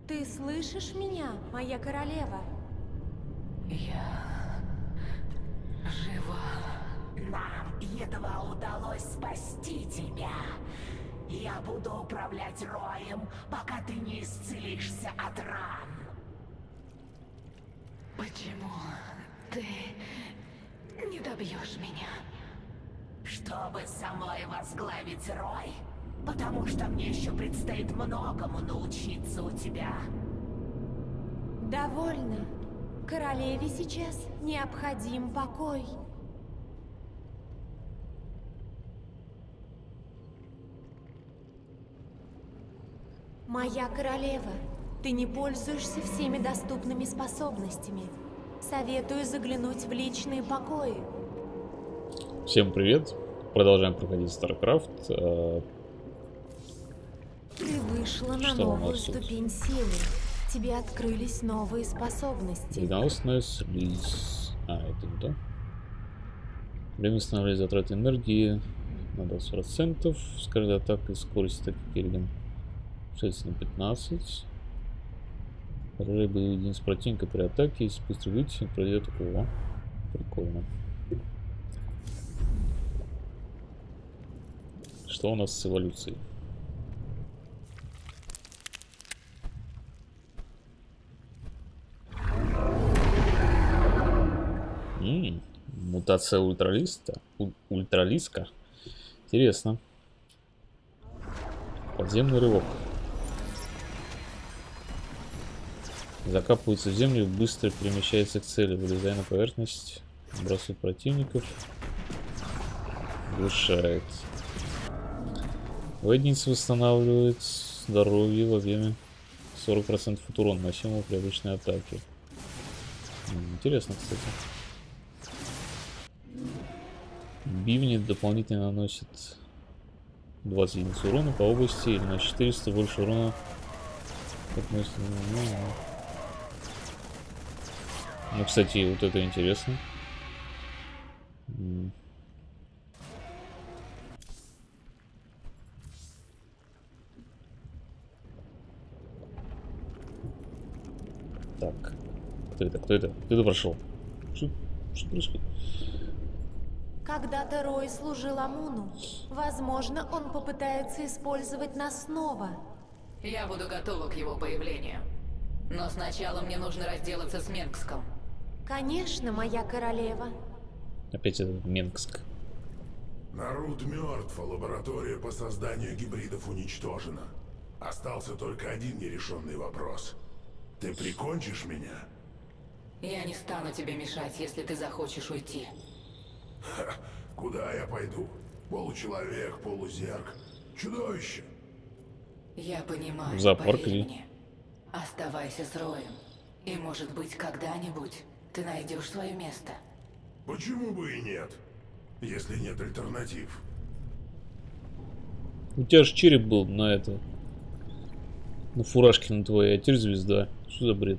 Ты слышишь меня, моя королева? Я жива. Нам едва удалось спасти тебя. Я буду управлять роем, пока ты не исцелишься от ран. Почему ты не добьешь меня? Чтобы самой возглавить рой, потому что мне еще предстоит многому научиться у тебя. Довольно. Королеве сейчас необходим покой. Моя королева, ты не пользуешься всеми доступными способностями. Советую заглянуть в личные покои. Всем привет! Продолжаем проходить StarCraft. Ты вышла на Что у новую нас тут? ступень силы. Тебе открылись новые способности. Вредоносность, релиз. Это не то. Время восстановления затрат энергии на 20%. Скорость атаки и скорость атаки Керриган 6 на 15. Поражает боевые единицы противника при атаке. Если быстрый вытянет, пройдет укол. Прикольно. Что у нас с эволюцией? Мутация ультралиска. Интересно. Подземный рывок. Закапывается в землю, быстро перемещается к цели, вылезая на поверхность, бросает противников, глушает. Единица восстанавливает здоровье во время 40% от урона, наносимого при обычной атаке. Интересно, кстати. Бивни дополнительно наносит 20 единиц урона по области или на 400 больше урона. Ну, кстати, вот это интересно. Так. Кто это? Кто это? Кто это прошел? Что происходит? Когда-то Рой служил Амуну. Возможно, он попытается использовать нас снова. Я буду готова к его появлению. Но сначала мне нужно разделаться с Менгском. Конечно, моя королева. Опять этот Менгск. Народ мертв, а лаборатория по созданию гибридов уничтожена. Остался только один нерешенный вопрос. Ты прикончишь меня? Я не стану тебе мешать, если ты захочешь уйти. Ха, куда я пойду? Получеловек, полузерк. Чудовище. Я понимаю, В зоопарк поверь иди. мне. Оставайся с Роем. И может быть, когда-нибудь ты найдешь свое место. Почему бы и нет? Если нет альтернатив. У тебя же череп был на это. На фуражке на твоей, а теперь звезда. Что за бред?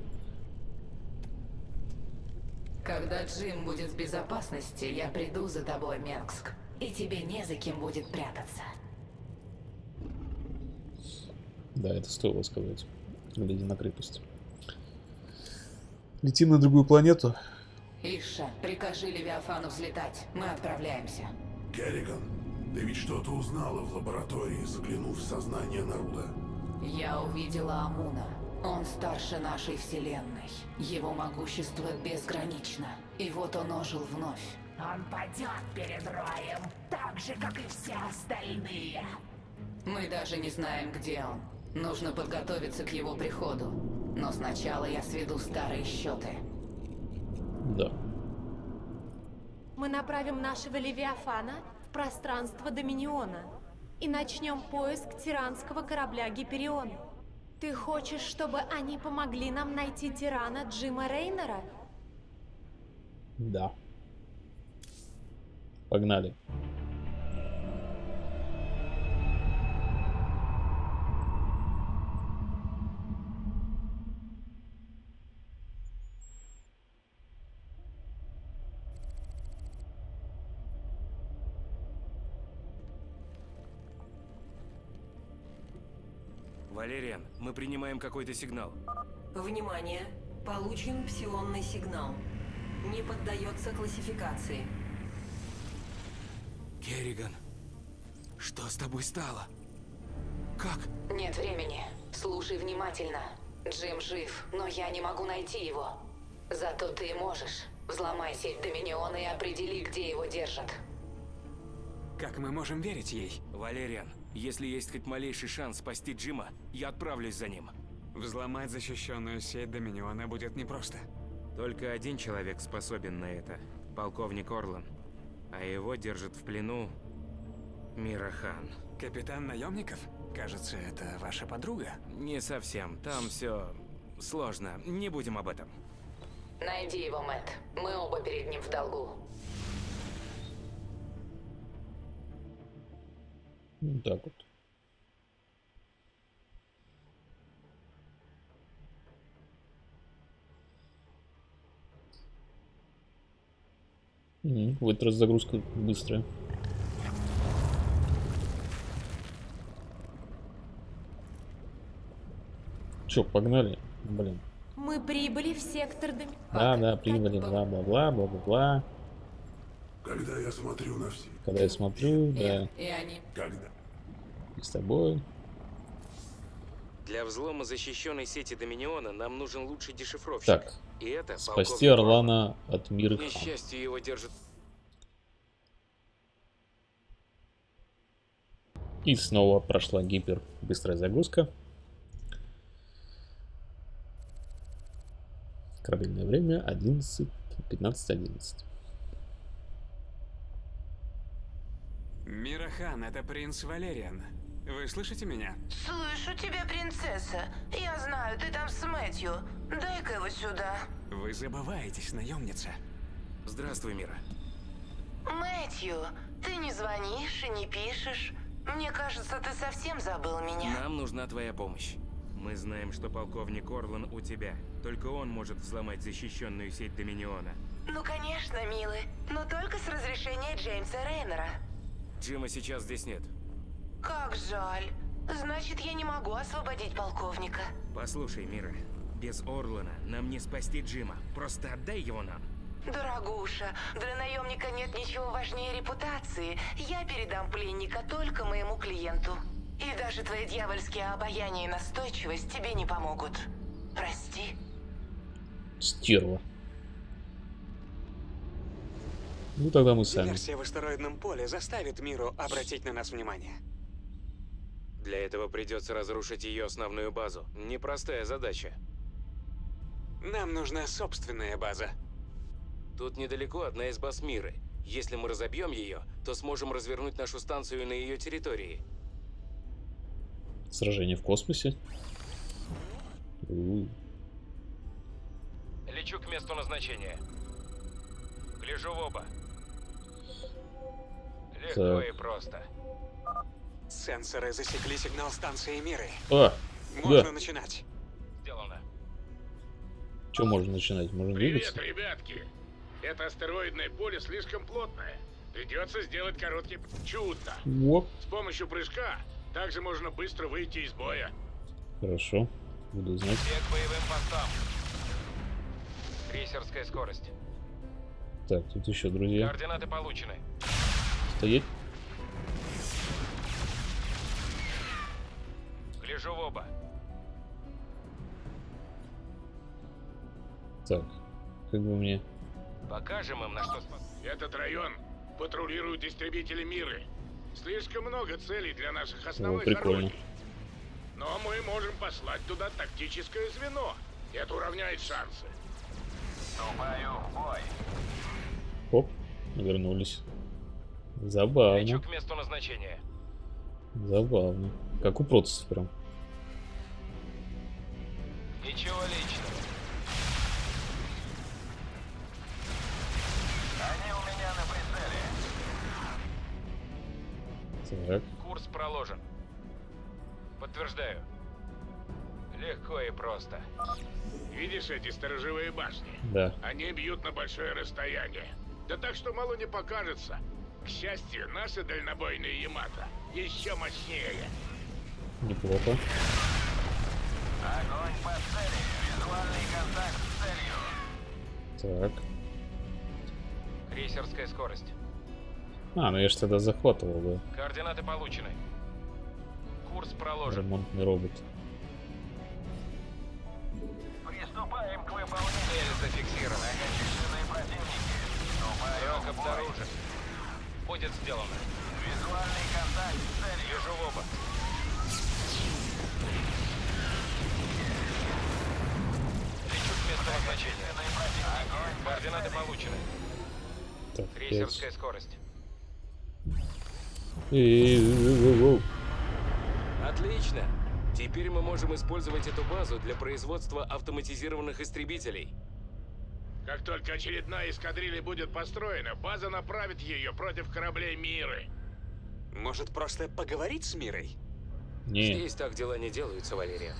Когда Джим будет в безопасности, я приду за тобой, Менгск. И тебе не за кем будет прятаться. Да, это стоило сказать. Глядя на крепость. Летим на другую планету. Иша, прикажи Левиафану взлетать. Мы отправляемся. Керриган, ты ведь что-то узнала в лаборатории, заглянув в сознание Наруда? Я увидела Амуна. Он старше нашей вселенной. Его могущество безгранично. И вот он ожил вновь. Он падет перед роем, так же, как и все остальные. Мы даже не знаем, где он. Нужно подготовиться к его приходу. Но сначала я сведу старые счеты. Да. Мы направим нашего Левиафана в пространство Доминиона и начнем поиск тиранского корабля Гиперион. Ты хочешь, чтобы они помогли нам найти тирана Джима Рейнера? Да. Погнали. Валериан, мы принимаем какой-то сигнал. Внимание! Получен псионный сигнал. Не поддается классификации. Керриган, что с тобой стало? Как? Нет времени. Слушай внимательно. Джим жив, но я не могу найти его. Зато ты можешь. Взломай сеть Доминиона и определи, где его держат. Как мы можем верить ей? Валериан, если есть хоть малейший шанс спасти Джима, я отправлюсь за ним. Взломать защищенную сеть Доминиона будет непросто. Только один человек способен на это. Полковник Орлан. А его держит в плену Мира Хан. Капитан наемников? Кажется, это ваша подруга. Не совсем. Там все сложно. Не будем об этом. Найди его, Мэтт. Мы оба перед ним в долгу. Вот так вот. В этот раз загрузка быстрая. Чё, погнали? Блин. Мы прибыли в сектор Да, прибыли, бла-бла-бла, бла-бла-бла. Когда я смотрю на все. Когда я смотрю, да, И они... Когда? и с тобой. Для взлома защищенной сети Доминиона нам нужен лучший дешифровщик. Так, И это спасти полковник Орлана от Мира Орлан. К Хан. несчастью, его держит... И снова прошла гипер быстрая загрузка. Корабельное время 15:11. Мира-хан, это принц Валериан. Вы слышите меня? Слышу тебя, принцесса. Я знаю, ты там с Мэтью. Дай-ка его сюда. Вы забываетесь, наемница. Здравствуй, Мира. Мэтью, ты не звонишь и не пишешь. Мне кажется, ты совсем забыл меня. Нам нужна твоя помощь. Мы знаем, что полковник Орлан у тебя. Только он может взломать защищенную сеть Доминиона. Ну, конечно, милый. Но только с разрешения Джеймса Рейнера. Джима сейчас здесь нет. Как жаль. Значит, я не могу освободить полковника. Послушай, Мира, без Орлана нам не спасти Джима. Просто отдай его нам. Дорогуша, для наемника нет ничего важнее репутации. Я передам пленника только моему клиенту. И даже твои дьявольские обаяние и настойчивость тебе не помогут. Прости. Стерва. Ну тогда мы сами. Диверсия в астероидном поле заставит Миру обратить на нас внимание. Для этого придется разрушить ее основную базу. Непростая задача. Нам нужна собственная база. Тут недалеко одна из баз Миры. Если мы разобьем ее, то сможем развернуть нашу станцию на ее территории. Сражение в космосе. Лечу к месту назначения. Гляжу в оба. Легко и просто. Сенсоры засекли сигнал станции Миры. А, Можно да. начинать. Сделано. Что можно начинать? Можно Привет, двигаться? ребятки! Это астероидное поле слишком плотное. Придется сделать короткий чудно. Оп. С помощью прыжка также можно быстро выйти из боя. Хорошо. Буду знать. Все к боевым постам. Крейсерская скорость. Так, тут еще друзья. Координаты получены. Стоять. Гляжу в оба. Так, как бы мне... Покажем им, на что способен. Этот район патрулируют истребители Миры. Слишком много целей для наших основных прикольно. орудий. Но мы можем послать туда тактическое звено. Это уравняет шансы. Вступаю в бой. Оп, вернулись. Забавно. Лечу к месту назначения. Забавно. Как у протасов прям. Ничего личного. Они у меня на прицеле. Так, Курс проложен. Подтверждаю. Легко и просто. Видишь эти сторожевые башни? да. Они бьют на большое расстояние. Да так, что мало не покажется. К счастью, наши дальнобойные Ямато еще мощнее. Неплохо. Огонь по цели. Визуальный контакт с целью. Так. Крейсерская скорость. А, ну я ж тогда захватывал, да. Координаты получены. Курс проложен. Ремонтный робот. Приступаем к выполнению. Цель зафиксирована. Многочисленные противники. Враг Вступаем в бой. обнаружен. Будет сделано. Визуальный контакт с целью. Вижу в оба. Лечу к месту назначения. Координаты получены. Так, Крейсерская скорость. Отлично. Теперь мы можем использовать эту базу для производства автоматизированных истребителей. Как только очередная эскадрилья будет построена, база направит ее против кораблей Миры. Может, просто поговорить с Мирой? Не, Здесь так дела не делаются, Валерия.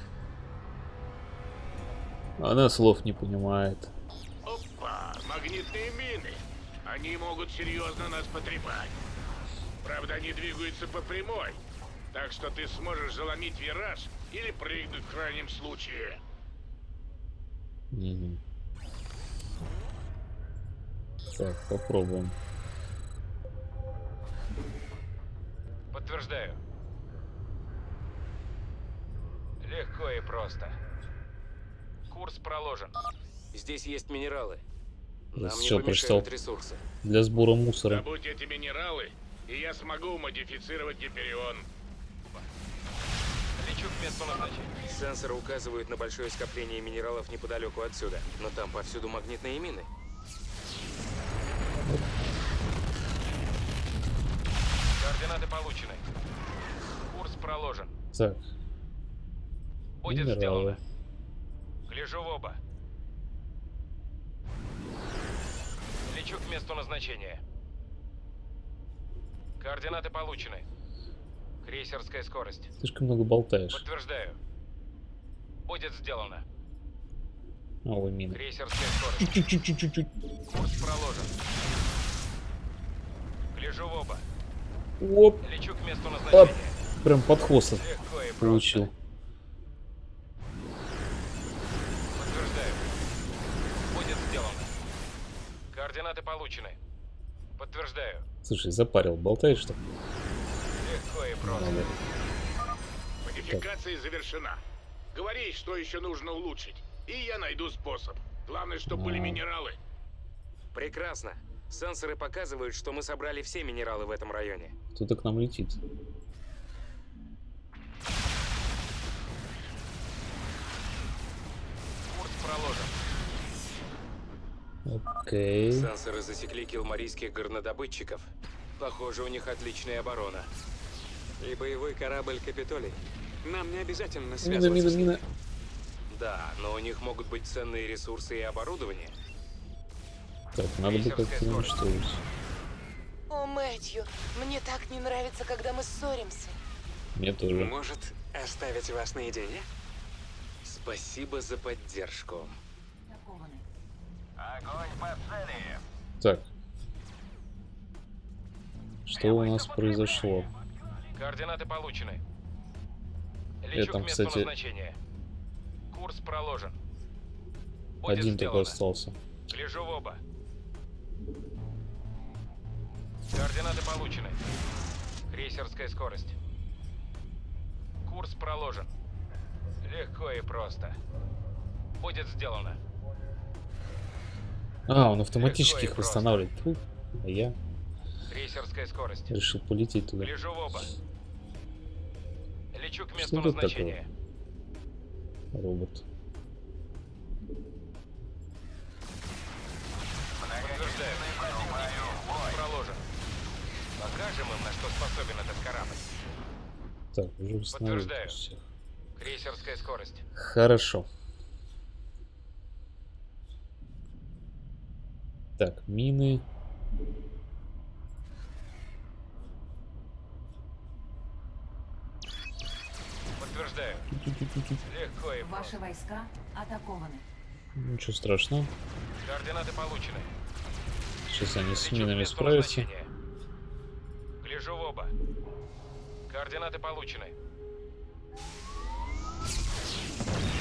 она слов не понимает. Опа, магнитные мины. Они могут серьезно нас потрепать. Правда, они двигаются по прямой. Так что ты сможешь заломить вираж или прыгнуть в крайнем случае. Мгм. Так, попробуем. Подтверждаю. Легко и просто. Курс проложен. Здесь есть минералы. Нам не Всё, прочитал. помешают ресурсы. Для сбора мусора. Добудь эти минералы, и я смогу модифицировать Гиперион. Лечу к месту назначения. Сенсоры указывают на большое скопление минералов неподалеку отсюда. Но там повсюду магнитные мины. Координаты получены. Курс проложен. Так, Будет минералы. сделано. Гляжу в оба. Лечу к месту назначения. Координаты получены. Крейсерская скорость. Слишком много болтаешь. Подтверждаю. Будет сделано. Ой, мины. Крейсерская скорость. Чуть-чуть. Курс проложен. Гляжу в оба. Оп, Лечу к месту оп. назначения. Прям под хвост Легко и получил. просто. Подтверждаю. Будет сделано. Координаты получены. Подтверждаю. Слушай, запарил, болтаешь что? Легко и просто. Надо. Модификация завершена. Говори, что еще нужно улучшить, и я найду способ. Главное, чтобы были минералы. Прекрасно. Сенсоры показывают, что мы собрали все минералы в этом районе. Кто-то к нам летит. Курс проложен. Окей. Сенсоры засекли килмарийских горнодобытчиков. Похоже, у них отличная оборона. И боевой корабль Капитолий. Нам не обязательно Мина, связываться мина, с ними. мина. Да, но у них могут быть ценные ресурсы и оборудование. Так, надо бы как-то уничтожить. О, Мэтью, мне так не нравится, когда мы ссоримся. Мне тоже. Может, оставить вас наедине? Спасибо за поддержку. Огонь по цели. Так. Что у нас произошло? Координаты получены. Лечу Там, к месту кстати, назначения. Курс проложен. Будет один такой сделано. остался. Гляжу в оба. Координаты получены. Крейсерская скорость. Курс проложен. Легко и просто. Будет сделано. А, он автоматически Легко и их просто. восстанавливает. Фу. А я Крейсерская скорость. решил полететь туда. Гляжу в оба. Лечу к месту Что тут назначения. Робот. Подтверждаю. Курс проложен. Покажем им, на что способен этот корабль. Так, уже восстановили Подтверждаю. всех. Крейсерская скорость. Хорошо. Так, мины. Подтверждаю. Легко и просто. Ваши войска атакованы. Ничего страшного. Координаты получены. Сейчас они с Лечу к минами месту справятся. назначения. Гляжу в оба. Координаты получены.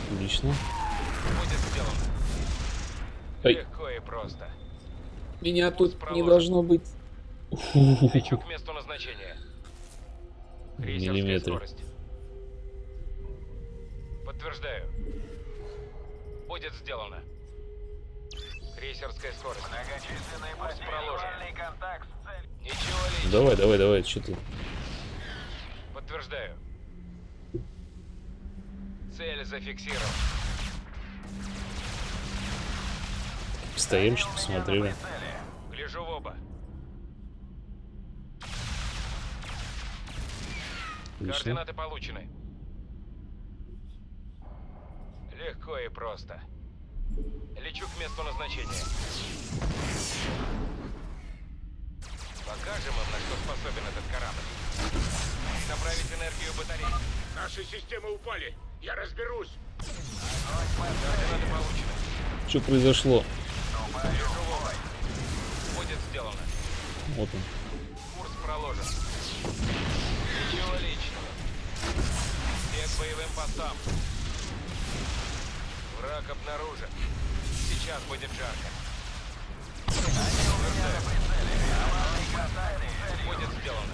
Отлично. Будет сделано. Ай. Легко и просто. Меня тут не должно быть. Лечу к месту назначения. Крейсерская Миллиметры. скорость. Подтверждаю. Будет сделано. Крейсерская скорость. Курс проложен. Ничего личного. Давай, что ты? Подтверждаю. Цель зафиксирована. Стоим, что посмотрели. Гляжу в оба. Отлично. Координаты получены. Легко и просто. Лечу к месту назначения. Покажем им, на что способен этот корабль. Направить энергию батарей. Наши системы упали. Я разберусь. Координаты получены. Что произошло? Гляжу в оба. Будет сделано. Вот он. Курс проложен. Ничего личного. Все к боевым постам. Враг обнаружен. Сейчас будет жарко. Будет сделано.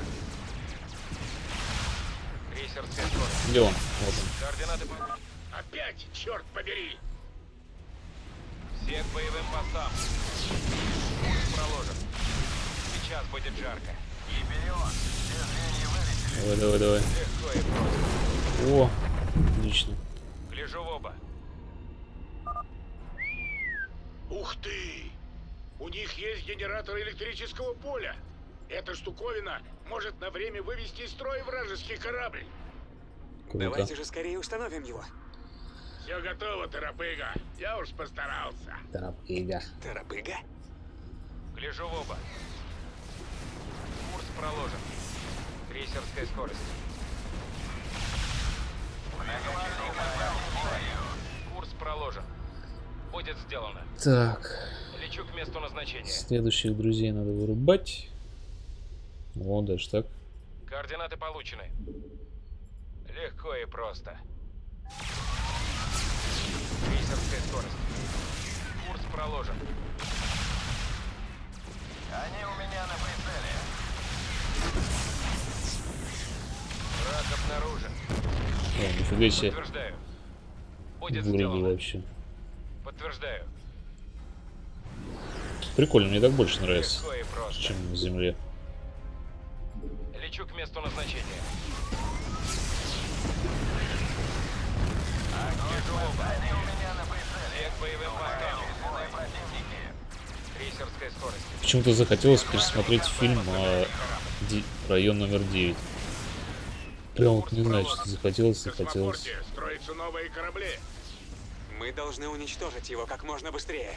Крейсерская скорость. Где он? Вот он. Координаты... Опять, черт побери! Все к боевым постам. Курс проложен. Сейчас будет жарко. Давай. Легко и просто. О, отлично. Гляжу в оба. Ух ты! У них есть генератор электрического поля. Эта штуковина может на время вывести из строя вражеский корабль. Круто. Давайте же скорее установим его. Все готово, Торопыга. Я уж постарался. Торопыга. Торопыга? Гляжу в оба. Курс проложен. Крейсерская скорость. Курс проложен. Будет сделано. Так. Лечу к месту назначения. Следующих друзей надо вырубать. О, даже так. Координаты получены. Легко и просто. Крейсерская скорость. Курс проложен. Они у меня на прицеле. Враг обнаружен. О, нифига себе. Подтверждаю. Будет Вырубил сделано. вообще. Подтверждаю. Прикольно, мне так больше нравится, Легко и просто. чем на земле. Лечу к месту назначения. Они у меня на прицеле. Все к боевым постам. Крейсерская скорость. Почему-то захотелось пересмотреть фильм «Район номер 9». Прям вот не знаю, что захотелось. В космопорте строятся новые корабли. Мы должны уничтожить его как можно быстрее.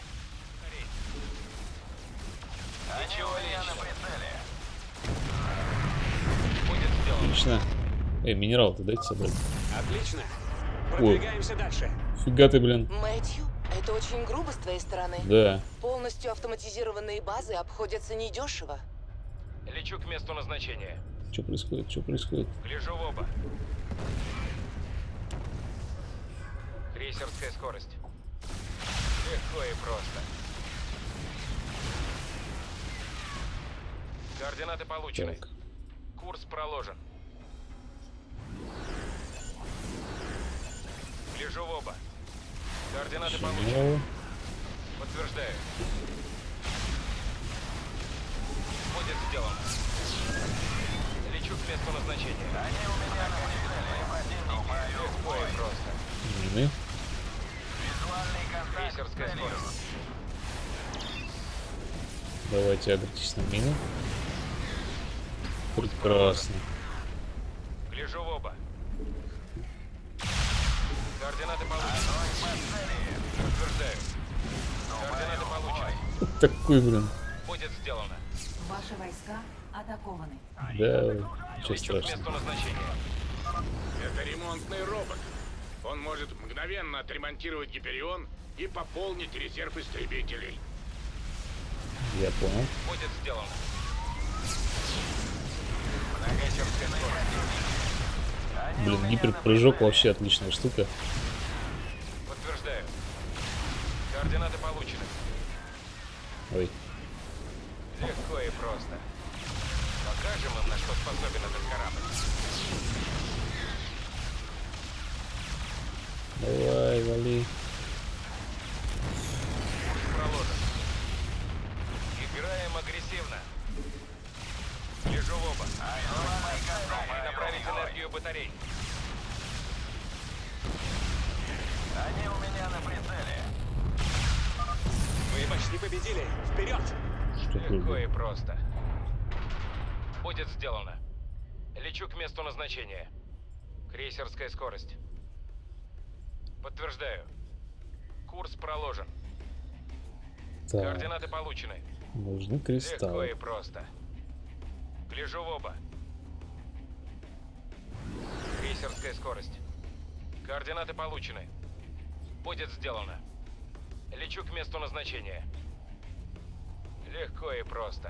Ничего личного. Будет сделано. Отлично. Минерал-то дайте собрать. Отлично. Ой. Продвигаемся дальше. Фига ты, блин. Мэтью, это очень грубо с твоей стороны. Да. Полностью автоматизированные базы обходятся недешево. Лечу к месту назначения. Что происходит? Что происходит? Гляжу в оба. Крейсерская скорость. Легко и просто. Координаты получены. Так. Курс проложен. Гляжу в оба. Координаты получены. Снова. Подтверждаю. Будет сделано. Лечу к месту назначения. Они у меня на прицеле. Легко и просто. Мины. Крейсерская скорость. Давайте агритесь на мину. Прекрасно. Гляжу в оба. Координаты получены. Подтверждаю. Координаты получены. Такой, блин. Будет сделано. Ваши войска атакованы. Да, ничего Лечу к месту страшного. назначения. Это ремонтный робот. Он может мгновенно отремонтировать Гиперион и пополнить резерв истребителей. Я понял. Будет сделано. Крейсерская скорость. Блин, гиперпрыжок вообще отличная штука. Координаты получены. Ой. Легко и просто. Покажем им, на что способен этот корабль. Давай, вали. Курс проложен. Играем агрессивно. Лежу в оба. Направить энергию батарей. Они у меня на прицеле. Вы почти победили. Вперед! Легко и просто. Будет сделано. Лечу к месту назначения. Крейсерская скорость. Подтверждаю. Курс проложен. Так. Координаты получены. Нужны кристаллы. Легко и просто. Гляжу в оба. Крейсерская скорость. Координаты получены. Будет сделано. Лечу к месту назначения. Легко и просто.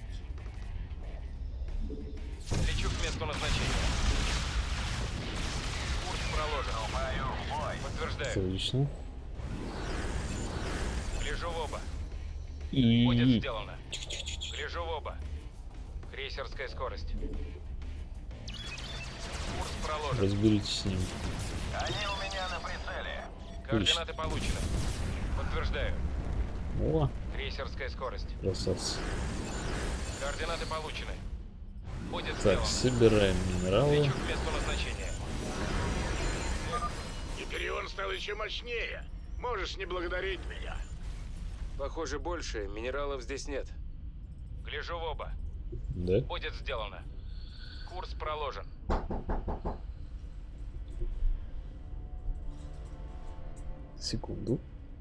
Лечу к месту назначения. Курс проложен. Подтверждаю. Отлично. Гляжу в оба. И... Будет сделано. Гляжу в оба. Крейсерская скорость. Курс проложен. Разберитесь с ним. Они у меня на прицеле. Координаты получены. Подтверждаю. О, Крейсерская скорость. красавцы. Координаты получены. Будет Так, сделано. собираем минералы. Лечу к месту назначения. Гиперион стал еще мощнее. Можешь не благодарить меня. Похоже, больше минералов здесь нет. Гляжу в оба. Да? Будет сделано. Курс проложен. Секунду.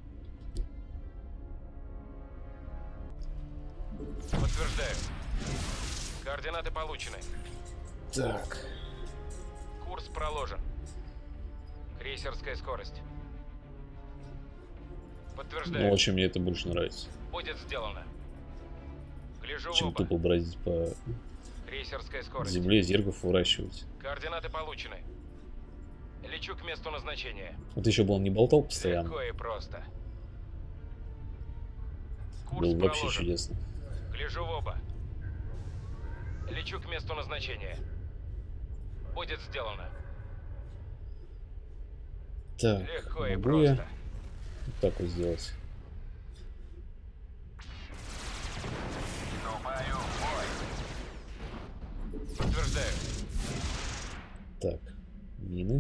Подтверждаю. Координаты получены. Так. Курс проложен. Крейсерская скорость. Подтверждаю. Ну, очень мне это больше нравится, Будет сделано. Гляжу в чем оба. тупо бродить по Крейсерская скорость. земле, зергов выращивать. Координаты получены. Лечу к месту назначения. Вот еще бы он не болтал постоянно. Легко и просто. Курс Было бы вообще проложен. чудесно. Гляжу в оба. Лечу к месту назначения. Будет сделано. Так, Легко и могу я просто. вот так вот сделать? Вступаю в бой. Подтверждаю. Так, мины.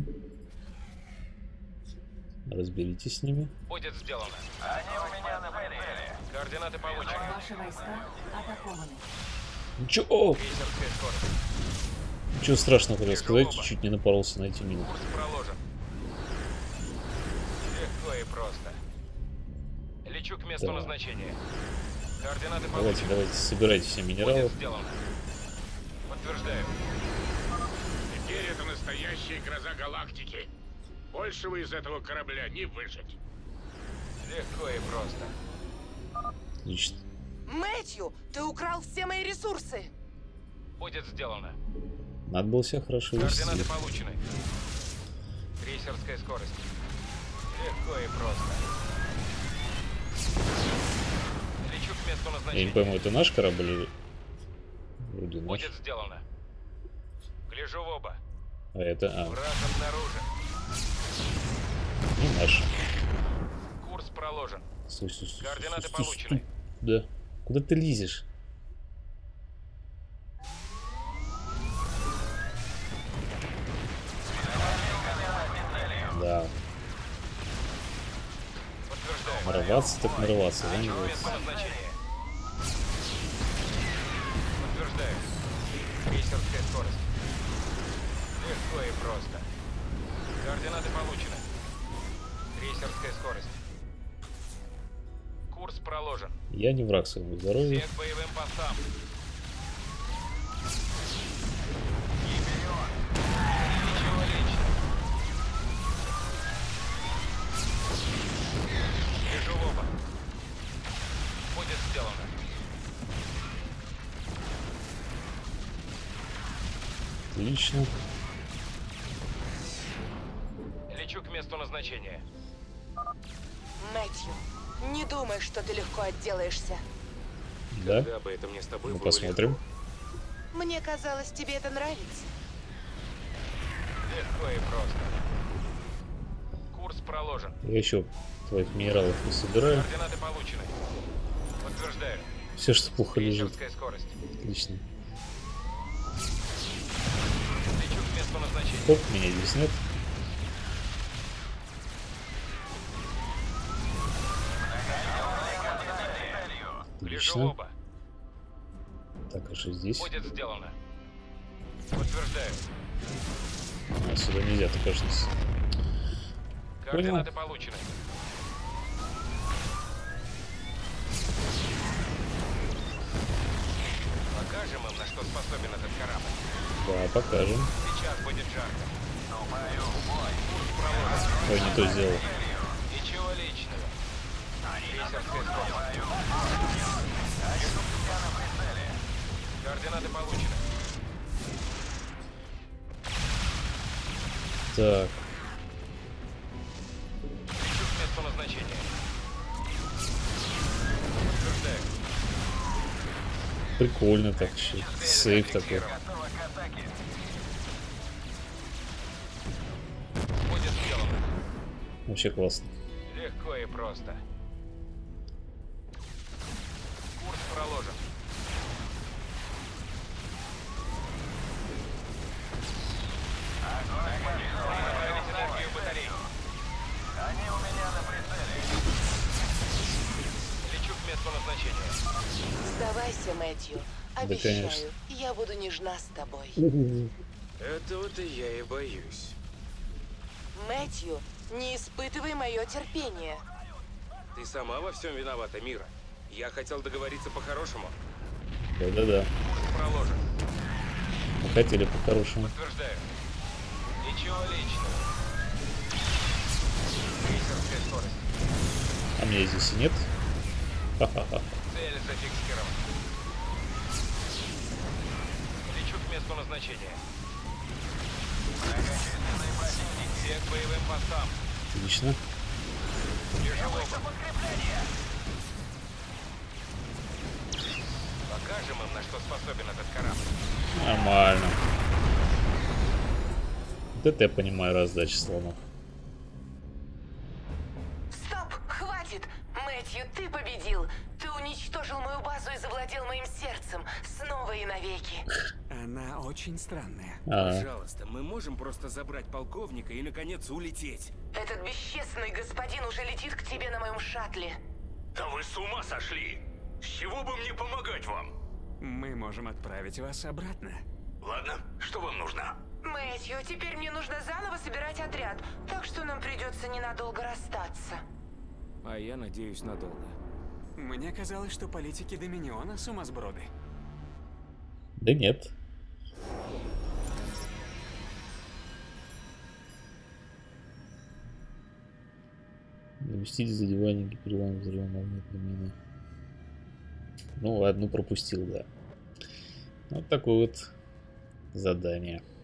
Разберитесь с ними. Будет сделано. Они у меня на прицеле. Координаты получены. Ваши войска атакованы. Ничего, Крейсерская скорость. ничего страшного, хотел сказать, чуть не напоролся на эти мины. Курс проложен. Легко и просто. Лечу к месту Так. назначения. Координаты Давайте, получены. давайте, собирайте все минералы. Будет сделано. Подтверждаю. Теперь это настоящая гроза галактики. Большего из этого корабля не выжить. Легко и просто. Отлично. Мэтью, ты украл все мои ресурсы. Будет сделано. Надо было себя хорошо вести. Координаты получены. Крейсерская скорость. Легко и просто. Лечу к месту Я не назначения. пойму, это наш корабль или... Вроде наш. Будет сделано. Гляжу в оба. А это... Враг обнаружен. Не наш. Курс проложен. Стой, стой, стой, Координаты стой, стой, получены. стой. Да. Куда ты лезешь? Да. Подтверждаю. Нарываться так нарываться, да, Лечу к называется? месту назначения. Подтверждаю. Крейсерская скорость. Легко и просто. Координаты получены. Крейсерская скорость. Курс проложен. Я не враг своему здоровью. Всех боевым постам. Ничего личного. Лежу в оба. Будет сделано. Отлично. Лечу к месту назначения. Мэтью, думай, что ты легко отделаешься. Да? Когда бы это мне с тобой Ну, было посмотрим. легко. Мне казалось, тебе это нравится. Легко и просто. Курс проложен. Я еще твоих минералов не собираю. Координаты получены. Подтверждаю. Все, что плохо лежит. Крейсерская скорость. Отлично. Лечу к месту назначения. Оп, меня здесь нет. Лежу Отлично. оба. Так, а что здесь? Будет сделано. Подтверждаю. А, сюда нельзя, ты, кажется. Координаты получены. Покажем им, на что способен этот корабль. Да, покажем. Сейчас будет жарко. Ой, не то сделал. Ничего личного. Крейсерская скорость. Координаты получены. Так. Лечу к месту назначения. Подтверждаю. Прикольно так еще. Сейф такой. Будет сделано. Вообще классно. Легко и просто. Курс проложен. Направить энергию батарей. Они у меня на прицеле. Лечу к месту назначения. Сдавайся, Мэтью. Да, Обещаю, конечно. я буду нежна с тобой. Этого-то я и боюсь. Мэтью, не испытывай мое терпение. Ты сама во всем виновата, Мира. Я хотел договориться по-хорошему. Да-да-да. Курс проложен. Мы хотели по-хорошему. Подтверждаю. Ничего личного. Крейсерская скорость. А меня здесь и нет. Ха-ха-ха. Цель зафиксирована. Лечу к месту назначения. Все к боевым постам. Отлично. Лежу оба. Покажем им, на что способен этот корабль. Нормально. Вот это я понимаю раздача слонов. Стоп! Хватит! Мэтью, ты победил! Ты уничтожил мою базу и завладел моим сердцем. Снова и навеки. Она очень странная. Пожалуйста, мы можем просто забрать полковника и, наконец, улететь. Этот бесчестный господин уже летит к тебе на моем шаттле. Да вы с ума сошли! С чего бы мне помогать вам? Мы можем отправить вас обратно. Ладно, что вам нужно? Мэтью, теперь мне нужно заново собирать отряд, так что нам придется ненадолго расстаться. А я надеюсь, надолго. Мне казалось, что политики Доминиона сумасброды. Да нет. Допустить задевание гипериона взрыва магнитной мины. Ну ладно, пропустил, да. Вот такое вот задание.